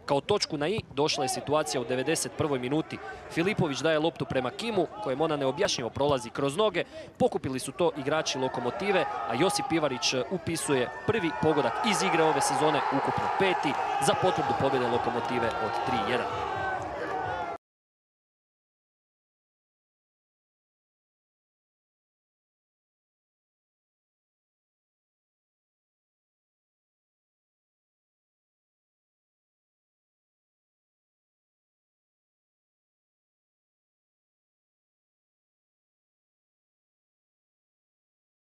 Kao točku na i došla je situacija u 91. minuti. Filipović daje loptu prema Kimu, kojem ona neobjašnjivo prolazi kroz noge. Pokupili su to igrači Lokomotive, a Josip Ivarić upisuje prvi pogodak iz igre ove sezone, ukupno 5. za potvrdu pobjede Lokomotive od 3:1.